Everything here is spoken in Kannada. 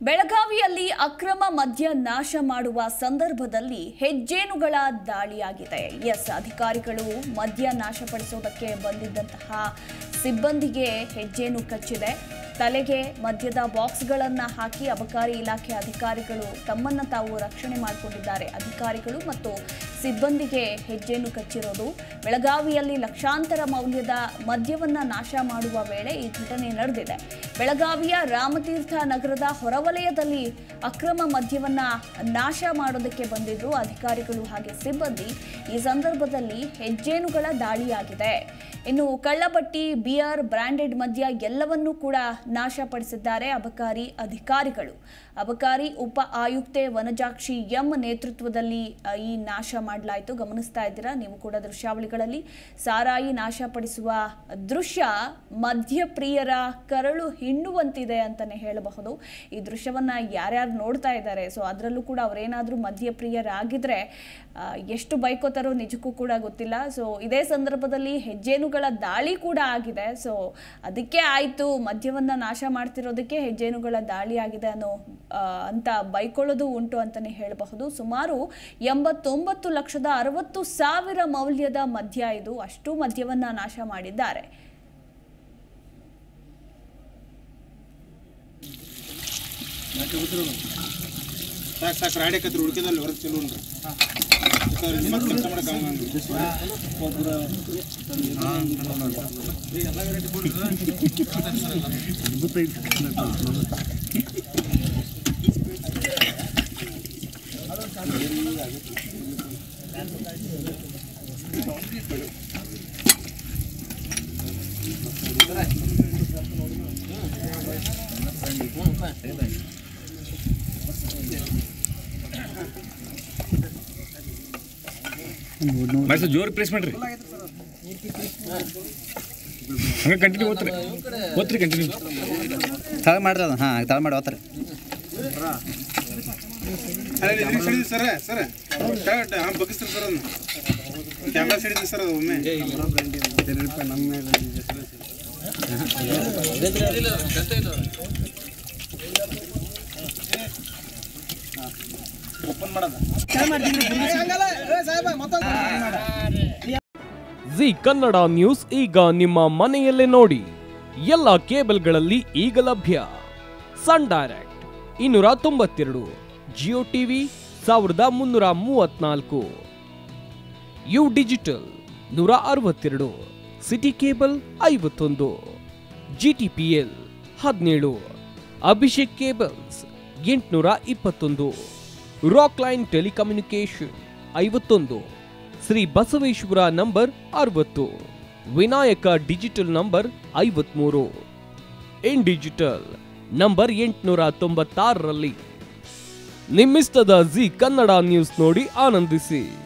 ಬೆಳಗಾವಿಯಲ್ಲಿ ಅಕ್ರಮ ಮದ್ಯ ನಾಶ ಮಾಡುವ ಸಂದರ್ಭದಲ್ಲಿ ಹೆಜ್ಜೇನುಗಳ ದಾಳಿಯಾಗಿದೆ. ಅಧಿಕಾರಿಗಳು ಮದ್ಯ ನಾಶಪಡಿಸುವುದಕ್ಕೆ ಬಂದಿದ್ದಂತಹ ಸಿಬ್ಬಂದಿಗೆ ಹೆಜ್ಜೇನು ಕಚ್ಚಿದೆ. ತಲೆಗೆ ಮದ್ಯದ ಬಾಕ್ಸ್ಗಳನ್ನು ಹಾಕಿ ಅಬಕಾರಿ ಇಲಾಖೆ ಅಧಿಕಾರಿಗಳು ತಮ್ಮನ್ನ ತಾವು ರಕ್ಷಣೆ ಮಾಡಿಕೊಂಡಿದ್ದಾರೆ. ಅಧಿಕಾರಿಗಳು ಮತ್ತು ಸಿಬ್ಬಂದಿಗೆ ಹೆಜ್ಜೇನು ಕಚ್ಚಿರೋದು. ಬೆಳಗಾವಿಯಲ್ಲಿ ಲಕ್ಷಾಂತರ ಮೌಲ್ಯದ ಮದ್ಯವನ್ನ ನಾಶ ಮಾಡುವ ವೇಳೆ ಈ ಘಟನೆ ನಡೆದಿದೆ. ಬೆಳಗಾವಿಯ ರಾಮತೀರ್ಥ ನಗರದ ಹೊರವಲಯದಲ್ಲಿ ಅಕ್ರಮ ಮದ್ಯವನ್ನ ನಾಶ ಮಾಡೋದಕ್ಕೆ ಬಂದಿದ್ರು ಅಧಿಕಾರಿಗಳು ಹಾಗೆ ಸಿಬ್ಬಂದಿ. ಈ ಸಂದರ್ಭದಲ್ಲಿ ಹೆಜ್ಜೇನುಗಳ ದಾಳಿಯಾಗಿದೆ. ಇನ್ನು ಕಳ್ಳಬಟ್ಟಿ, ಬಿಯರ್, ಬ್ರಾಂಡೆಡ್ ಮದ್ಯ ಎಲ್ಲವನ್ನೂ ಕೂಡ ನಾಶಪಡಿಸಿದ್ದಾರೆ ಅಬಕಾರಿ ಅಧಿಕಾರಿಗಳು. ಅಬಕಾರಿ ಉಪ ಆಯುಕ್ತೆ ವನಜಾಕ್ಷಿ ಎಂ ನೇತೃತ್ವದಲ್ಲಿ ಈ ನಾಶ ಮಾಡಲಾಯಿತು. ಗಮನಿಸ್ತಾ ಇದ್ದೀರಾ ನೀವು ಕೂಡ ದೃಶ್ಯಾವಳಿಗಳಲ್ಲಿ. ಸಾರಾಯಿ ನಾಶಪಡಿಸುವ ದೃಶ್ಯ ಮದ್ಯಪ್ರಿಯರ ಕರಳು ಹಿಂಡುವಂತಿದೆ ಅಂತಾನೆ ಹೇಳಬಹುದು. ಈ ದೃಶ್ಯವನ್ನ ಯಾರ್ಯಾರು ನೋಡ್ತಾ ಇದ್ದಾರೆ, ಸೊ ಅದರಲ್ಲೂ ಕೂಡ ಅವರೇನಾದ್ರೂ ಮದ್ಯಪ್ರಿಯರಾಗಿದ್ರೆ ಎಷ್ಟು ಬೈಕೋತಾರೋ ನಿಜಕ್ಕೂ ಕೂಡ ಗೊತ್ತಿಲ್ಲ. ಸೊ ಇದೇ ಸಂದರ್ಭದಲ್ಲಿ ಹೆಜ್ಜೇನುಗಳ ದಾಳಿ ಕೂಡ ಆಗಿದೆ. ಸೊ ಅದಕ್ಕೆ ಆಯ್ತು, ಮದ್ಯವನ್ನ ನಾಶ ಮಾಡ್ತಿರೋದಕ್ಕೆ ಹೆಜ್ಜೇನುಗಳ ದಾಳಿ ಆಗಿದೆ ಅಂತ ಬೈಕೊಳ್ಳೋದು ಉಂಟು ಅಂತಾನೆ ಹೇಳಬಹುದು. ಸುಮಾರು 89,60,000 ಮೌಲ್ಯದ ಮದ್ಯ ಇದು. ಅಷ್ಟು ಮದ್ಯವನ್ನ ನಾಶ ಮಾಡಿದ್ದಾರೆ. ಜೋರ್ ಪ್ರೆಸ್ ಮಾಡ್ರಿ, ಹಂಗೆ ಕಂಟಿನ್ಯೂ ಓದ್ರಿ ಕಂಟಿನ್ಯೂ ತಳ ಮಾಡ್ರಿ. ಅದು ತಳ ಮಾಡಿ ಓದ್ತಾರೆ. ಸರ್ ಬಗ್ಗಿಸ್ತಾರೆ ಸರ್, ಅದನ್ನ ಕ್ಯಾಮ್ರಾ ಸಿಡಿದ್ರಿ ಸರ್. ಅದು ಒಮ್ಮೆ ಜಿ ಕನ್ನಡ ನ್ಯೂಸ್ ಈಗ ನಿಮ್ಮ ಮನೆಯಲ್ಲೇ ನೋಡಿ. ಎಲ್ಲ ಕೇಬಲ್ಗಳಲ್ಲಿ ಈಗ ಲಭ್ಯ. Sun Direct 292, Jio TV 1334, U digital 162, Siti cable 51, GTPL 17, Abhishek cables 821, Rockline telecommunication 51, Shri Basaveshwara number 60, Vinayaka digital number 53, in digital number 896ರಲ್ಲಿ. ನಿಮ್ಮಿಸ್ತದ ಜಿ ಕನ್ನಡ ನ್ಯೂಸ್ ನೋಡಿ ಆನಂದಿಸಿ.